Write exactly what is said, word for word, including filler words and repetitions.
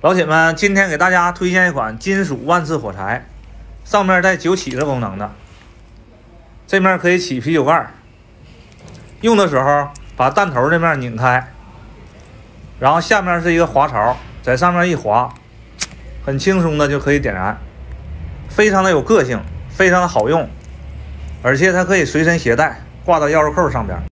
老铁们，今天给大家推荐一款金属万次火柴，上面带酒起子功能的，这面可以起啤酒盖。用的时候把弹头这面拧开，然后下面是一个滑槽，在上面一滑，很轻松的就可以点燃，非常的有个性，非常的好用，而且它可以随身携带，挂到钥匙扣上边。